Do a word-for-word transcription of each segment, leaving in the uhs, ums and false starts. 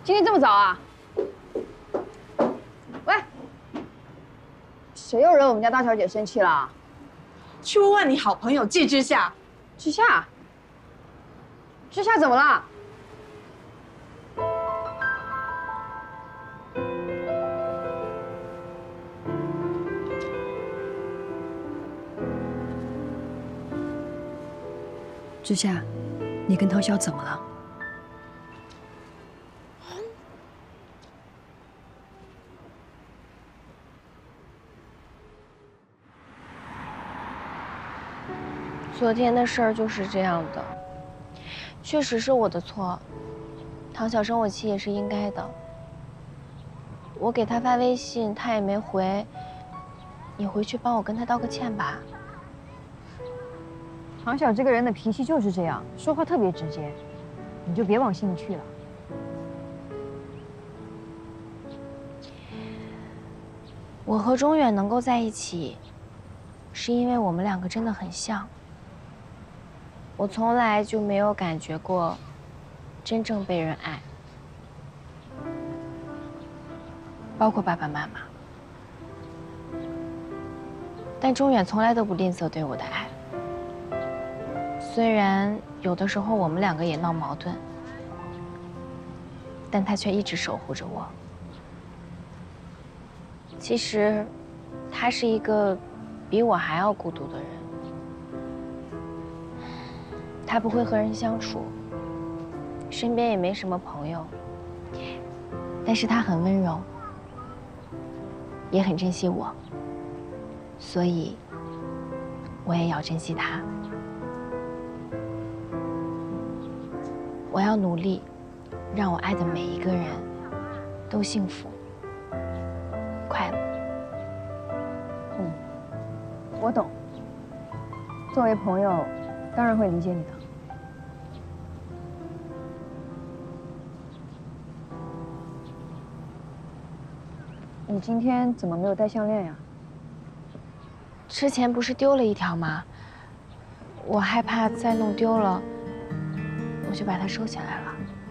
今天这么早啊？喂，谁又惹我们家大小姐生气了？ 去问问你好朋友季之夏。 之夏，之夏怎么了？ 之夏，你跟涛潇怎么了？ 昨天的事儿就是这样的，确实是我的错，唐晓生我气也是应该的。我给他发微信，他也没回，你回去帮我跟他道个歉吧。 唐晓这个人的脾气就是这样，说话特别直接，你就别往心里去了。 我和钟远能够在一起，是因为我们两个真的很像。我从来就没有感觉过真正被人爱，包括爸爸妈妈。但钟远从来都不吝啬对我的爱。虽然有的时候我们两个也闹矛盾，但他却一直守护着我。其实，他是一个比我还要孤独的人。他不会和人相处，身边也没什么朋友，但是他很温柔，也很珍惜我，所以我也要珍惜他。我要努力，让我爱的每一个人都幸福、快乐。 嗯，我懂。作为朋友，当然会理解你的。你今天怎么没有戴项链呀？ 之前不是丢了一条吗？我害怕再弄丢了，我就把它收起来了。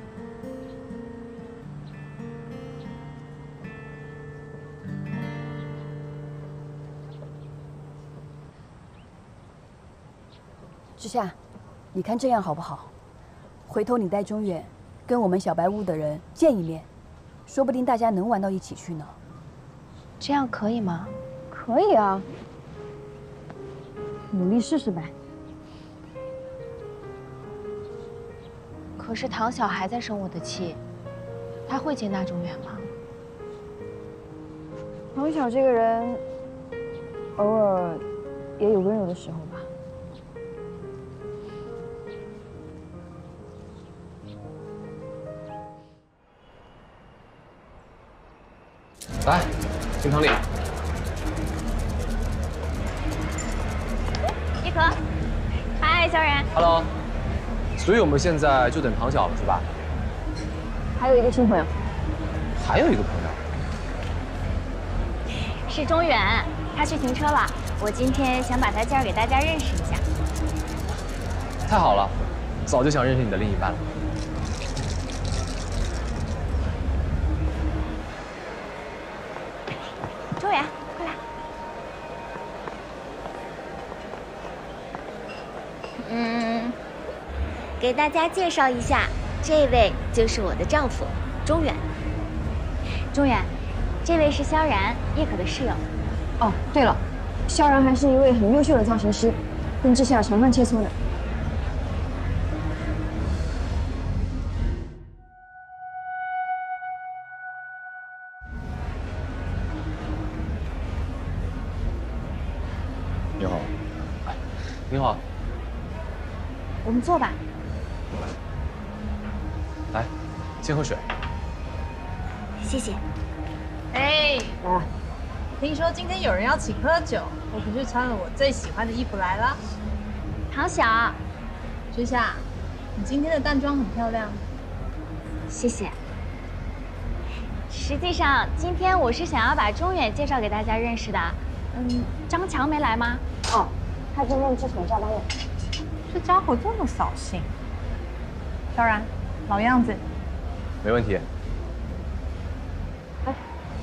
之夏，你看这样好不好？回头你带钟远跟我们小白屋的人见一面，说不定大家能玩到一起去呢。 这样可以吗？ 可以啊，努力试试呗。 可是唐晓还在生我的气，他会接纳钟远吗？ 唐晓这个人，偶尔也有温柔的时候吧。 来，进汤里。 一可，嗨，萧然。 Hello。所以我们现在就等唐晓了，是吧？ 还有一个新朋友。 还有一个朋友。 是钟远，他去停车了。我今天想把他介绍给大家认识一下。 太好了，早就想认识你的另一半了。 钟远，快来。嗯，给大家介绍一下，这位就是我的丈夫钟远。钟远，这位是萧然，叶可的室友。 哦，对了，萧然还是一位很优秀的造型师，跟之夏常常切磋呢。 你好。哎，你好。 我们坐吧。 来，先喝水。 谢谢。 哎， 来， 听说今天有人要请喝酒，我可是穿了我最喜欢的衣服来了。 唐晓， 之夏，你今天的淡妆很漂亮。 谢谢。实际上，今天我是想要把钟远介绍给大家认识的。嗯，张强没来吗？ 哦，他今天之前加班了。 这家伙这么扫兴。萧然，老样子。 没问题。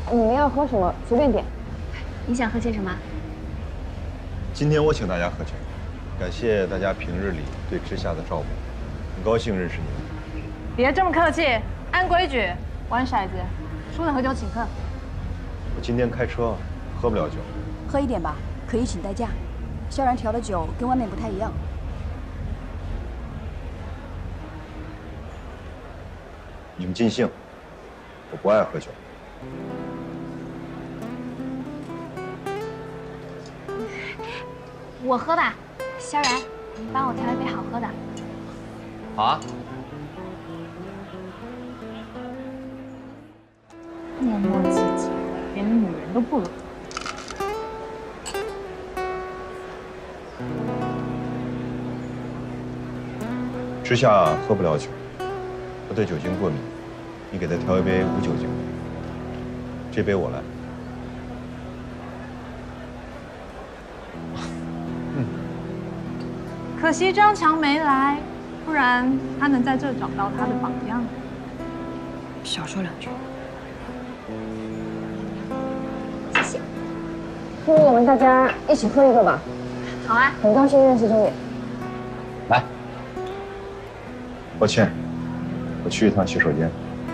你们要喝什么随便点。 你想喝些什么？ 今天我请大家喝酒，感谢大家平日里对之夏的照顾，很高兴认识你们。 别这么客气，按规矩玩骰子，输了喝酒请客。 我今天开车，喝不了酒。 喝一点吧，可以请代驾。萧然调的酒跟外面不太一样。 你们尽兴，我不爱喝酒。 我喝吧，萧然，你帮我调一杯好喝的。 好啊。 磨磨唧唧，连女人都不如。 之夏喝不了酒，他对酒精过敏，你给他调一杯无酒精。这杯我来。 可惜张强没来，不然他能在这儿找到他的榜样。 少说两句。 谢谢。 不如我们大家一起喝一个吧。 好啊。 很高兴认识钟远。 来。 抱歉，我去一趟洗手间。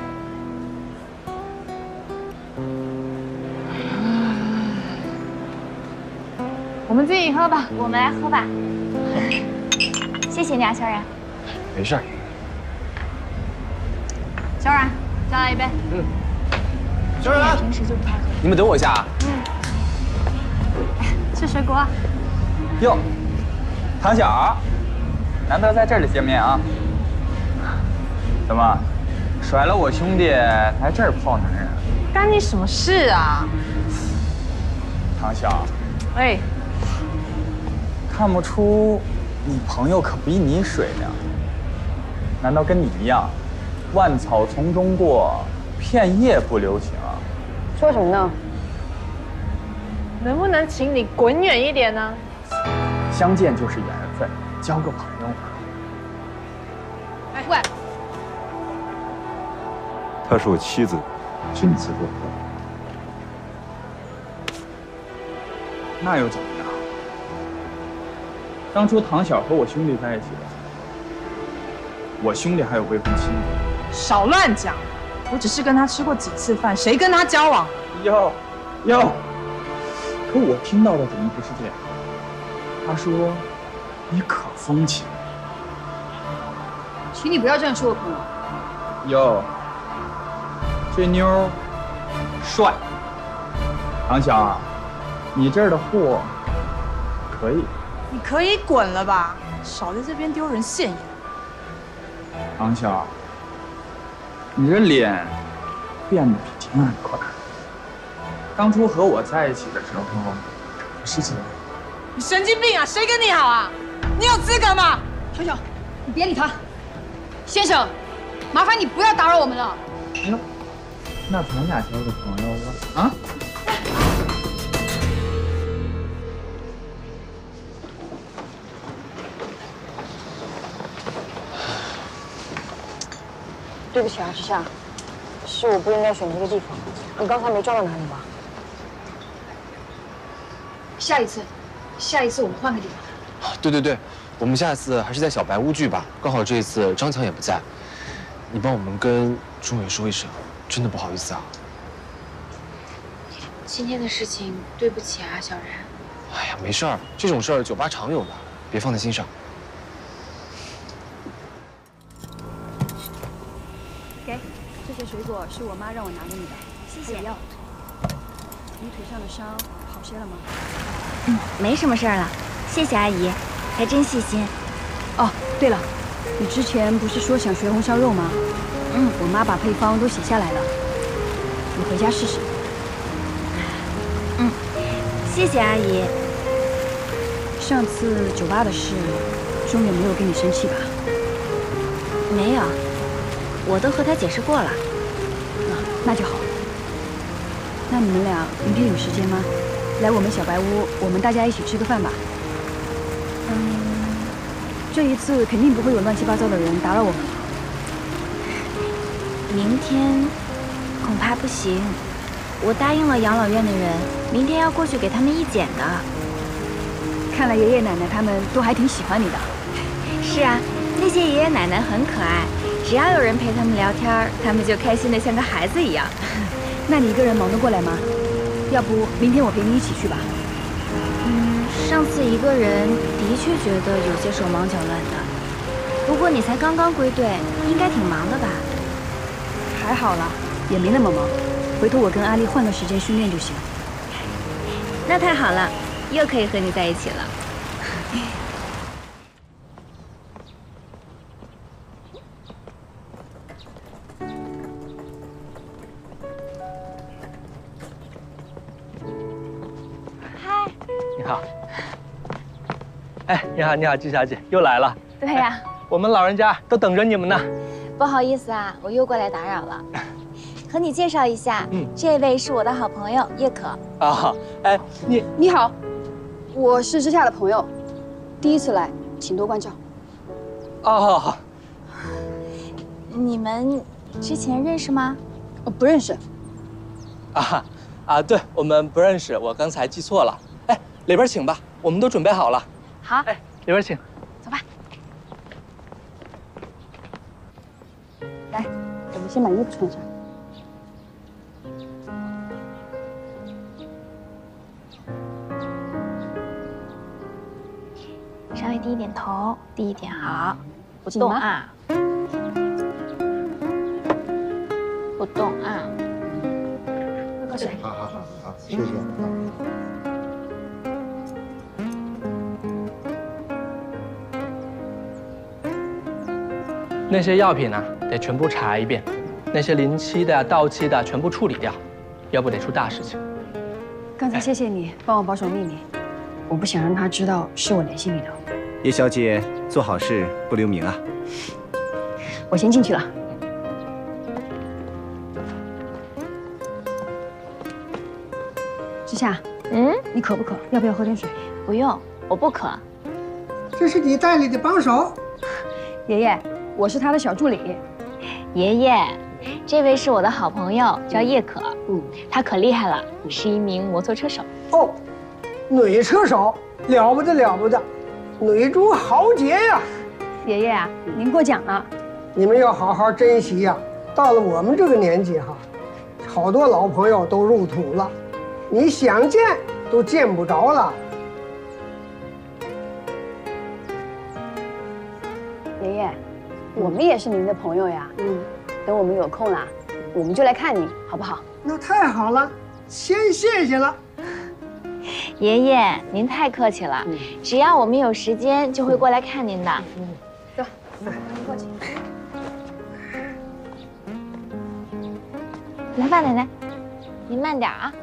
我们自己喝吧。 我们来喝吧。谢谢你啊，萧然。 没事儿。 萧然，再来一杯。 嗯。 萧然，平时就不太喝。 你们等我一下啊。 嗯。吃水果啊。 哟，唐晓，难得在这里见面啊。怎么，甩了我兄弟来这儿泡男人？ 干你什么事啊？ 唐晓， 喂， 看不出你朋友可比你水灵。难道跟你一样，万草丛中过，片叶不留情啊？ 说什么呢？ 能不能请你滚远一点呢？ 相见就是缘分，交个朋友嘛。 哎喂。 她是我妻子，君子不合。 那又怎么样？当初唐晓和我兄弟在一起的时候，我兄弟还有未婚妻呢。 少乱讲！我只是跟他吃过几次饭，谁跟他交往？ 哟，哟。可我听到的怎么不是这样？他说你可风情。 请你不要这样说我朋友。 哟。这妞帅，唐晓啊，你这儿的货可以。 你可以滚了吧，少在这边丢人现眼。 唐晓，你这脸变得比天还快。当初和我在一起的时候，不是这样。 你神经病啊！谁跟你好啊？你有资格吗？ 唐晓，你别理他。先生，麻烦你不要打扰我们了。 哎呦。那咱俩交个朋友吧，啊？ 对不起啊，之夏，是我不应该选这个地方。你刚才没撞到哪里吧？ 下一次，下一次我们换个地方。 对对对，我们下次还是在小白屋聚吧。刚好这一次张强也不在，你帮我们跟钟远说一声，真的不好意思啊。 今天的事情，对不起啊，小然。 哎呀，没事儿，这种事儿酒吧常有的，别放在心上。 给，这些水果是我妈让我拿给你的， 谢谢。 药。你腿上的伤好些了吗？ 嗯，没什么事儿了，谢谢阿姨，还真细心。 哦，对了，你之前不是说想学红烧肉吗？嗯，我妈把配方都写下来了，你回家试试。 嗯，谢谢阿姨。 上次酒吧的事，钟远没有跟你生气吧？ 没有，我都和他解释过了。 啊，那就好。那你们俩明天有时间吗？来我们小白屋，我们大家一起吃个饭吧。嗯，这一次肯定不会有乱七八糟的人打扰我们了。 明天恐怕不行。 我答应了养老院的人，明天要过去给他们义检的。 看来爷爷奶奶他们都还挺喜欢你的。 是啊，那些爷爷奶奶很可爱，只要有人陪他们聊天，他们就开心的像个孩子一样。 那你一个人忙得过来吗？要不明天我陪你一起去吧。 嗯，上次一个人的确觉得有些手忙脚乱的。不过你才刚刚归队，应该挺忙的吧？ 还好啦，也没那么忙。回头我跟阿丽换个时间训练就行。 那太好了，又可以和你在一起了。嗨， 你好。哎，你好，你好，季小姐又来了。 对呀、啊， 我们老人家都等着你们呢。 不好意思啊，我又过来打扰了。和你介绍一下，嗯，这位是我的好朋友叶可。 啊，哎，你你好，我是之夏的朋友，第一次来，请多关照。 哦， 你们之前认识吗？ 哦，不认识。 啊啊，对，我们不认识，我刚才记错了。哎，里边请吧，我们都准备好了。 好， 哎，里边请。 走吧。 来，我们先把衣服穿上。 稍微低一点头，低一点，好，不动啊，不动啊。 喝水。 好好好好，谢谢。 那些药品呢，得全部查一遍，那些临期的、到期的全部处理掉，要不得出大事情。 刚才谢谢你帮我保守秘密，我不想让他知道是我联系你的。 叶小姐做好事不留名啊。 我先进去了。之夏， 嗯， 你渴不渴？要不要喝点水？ 不用，我不渴。 这是你带来的帮手。 爷爷，我是他的小助理。 爷爷，这位是我的好朋友，叫叶可。嗯，他可厉害了，是一名摩托车手。 哦，女车手，了不得了不得，女中豪杰呀！ 爷爷啊，您过奖了。 你们要好好珍惜呀！到了我们这个年纪哈，好多老朋友都入土了，你想见都见不着了。 爷爷，我们也是您的朋友呀。嗯，等我们有空啦，我们就来看你，好不好？ 那太好了，先谢谢了。 爷爷，您太客气了，嗯、只要我们有时间，就会过来看您的。 嗯，走，我们过去。 来吧，奶奶，您慢点啊。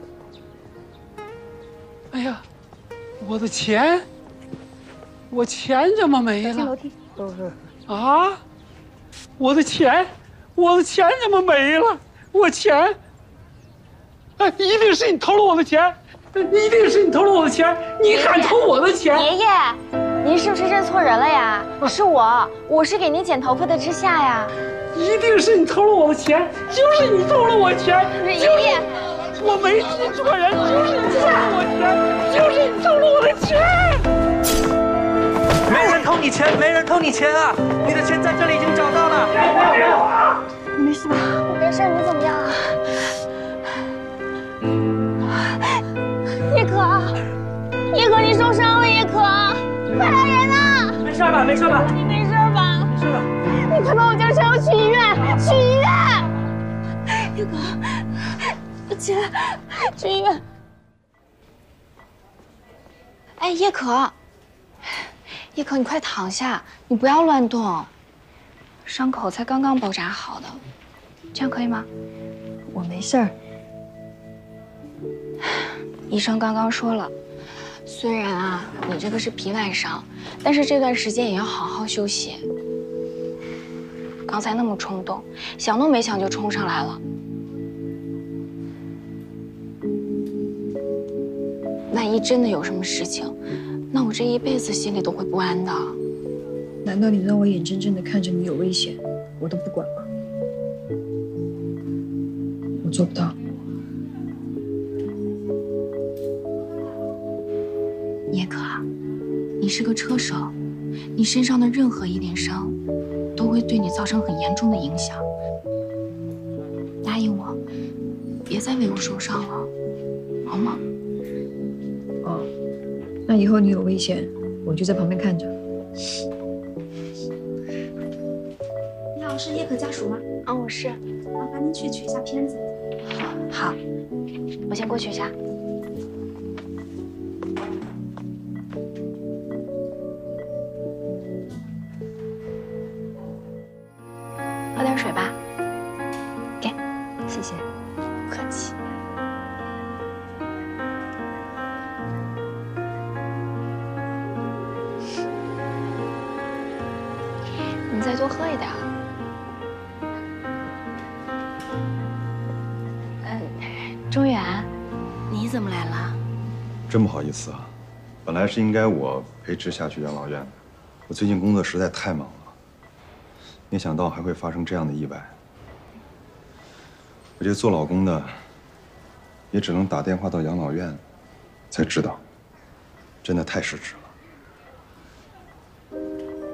哎呀，我的钱，我钱怎么没了？ 下楼梯。 啊，我的钱，我的钱怎么没了？我钱，哎，一定是你偷了我的钱，一定是你偷了我的钱，你敢偷我的钱？ 爷爷，您是不是认错人了呀？是我，我是给您剪头发的之夏呀。 一定是你偷了我的钱，就是你偷了我钱， 爷爷， 我没记错人，就是你偷了我钱，就是你偷了我的钱。 没人偷你钱，没人偷你钱啊！你的钱在这里已经找到了。 你没事吧？ 我没事，你怎么样啊？叶可，叶可，你受伤了，叶可，快来人啊！ 没事吧？没事吧？ 你没事吧？ 没事吧？ 你快把我叫上，要去医院，去医院！叶可，起来，去医院。哎，叶可。叶可，你快躺下，你不要乱动，伤口才刚刚包扎好的，这样可以吗？ 我没事儿。 医生刚刚说了，虽然啊你这个是皮外伤，但是这段时间也要好好休息。刚才那么冲动，想都没想就冲上来了，万一真的有什么事情，那我这一辈子心里都会不安的。 难道你让我眼睁睁的看着你有危险，我都不管吗？我做不到。 叶可啊，你是个车手，你身上的任何一点伤，都会对你造成很严重的影响。答应我，别再为我受伤了，好吗？ 哦，那以后你有危险，我就在旁边看着。 你好，是叶可家属吗？啊、哦，我是。麻烦您去取一下片子。好，我先过去一下。喝点水吧。给，谢谢。不客气。你再多喝一点。嗯，中远，你怎么来了？ 真不好意思啊，本来是应该我陪之夏去养老院的，我最近工作实在太忙了，没想到还会发生这样的意外。我这做老公的，也只能打电话到养老院，才知道，真的太失职了。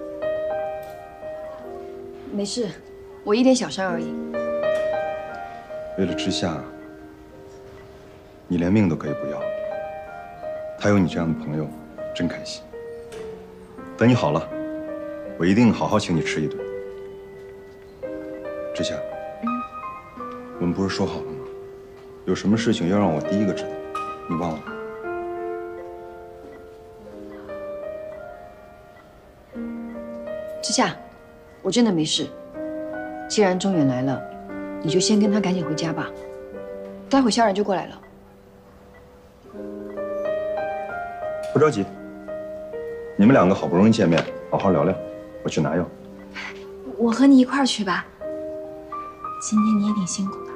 没事，我一点小伤而已。 为了之夏，你连命都可以不要。他有你这样的朋友，真开心。等你好了，我一定好好请你吃一顿。之夏，我们不是说好了吗？有什么事情要让我第一个知道，你忘了吗？ 之夏，我真的没事。既然中远来了，你就先跟他赶紧回家吧。待会萧然就过来了。 不着急，你们两个好不容易见面，好好聊聊。我去拿药。 我和你一块儿去吧。今天你也挺辛苦的。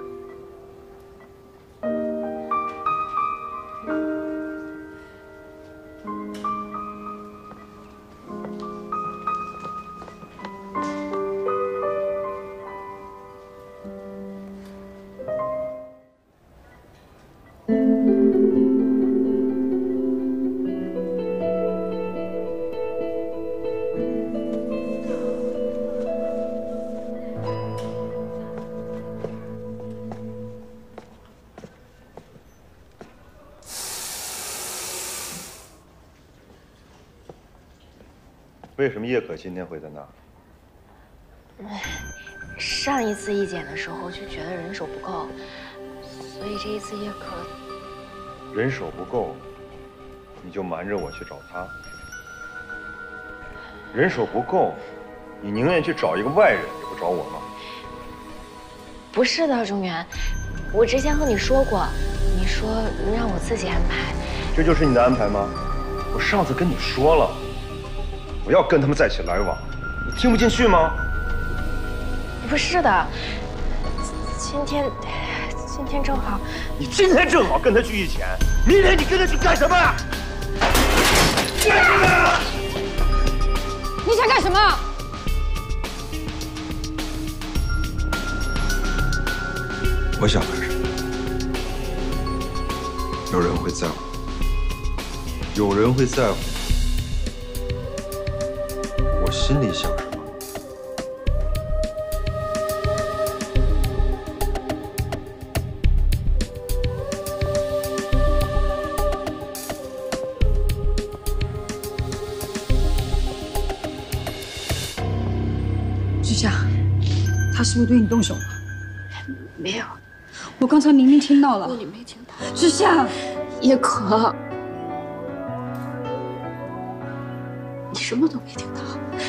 为什么叶可今天会在那？ 上一次义检的时候就觉得人手不够，所以这一次叶可人手不够，你就瞒着我去找他。人手不够，你宁愿去找一个外人，也不找我吗？ 不是的，中原，我之前和你说过，你说让我自己安排。 这就是你的安排吗？我上次跟你说了，不要跟他们在一起来往，你听不进去吗？ 不是的，今天，今天正好。 你今天正好跟他去义检，明天你跟他去干什么？ 你想干什么？ 我想干什么？有人会在乎，有人会在乎我心里想什么。 之夏，他是不是对你动手了？ 没有， 我刚才明明听到了。 你没听到？ 之夏， 叶可，你什么都没听到。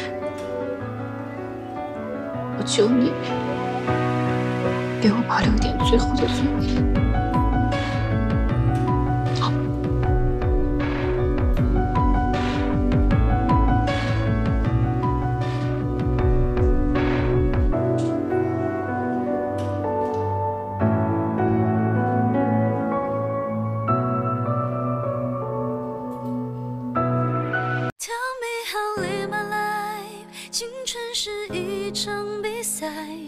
我求你，给我保留一点最后的尊严。 青春是一场比赛。